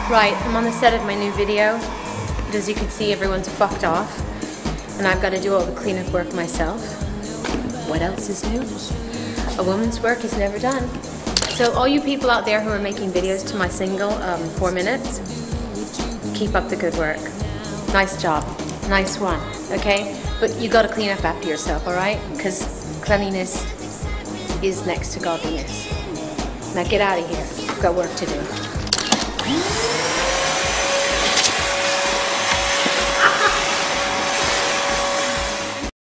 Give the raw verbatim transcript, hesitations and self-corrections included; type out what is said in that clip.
Right, I'm on the set of my new video, but as you can see, everyone's fucked off, and I've got to do all the cleanup work myself. What else is new? A woman's work is never done. So all you people out there who are making videos to my single, um, Four Minutes, keep up the good work. Nice job. Nice one, okay? But you got to clean up after yourself, all right? Because cleanliness is next to godliness. Now get out of here. I've got work to do.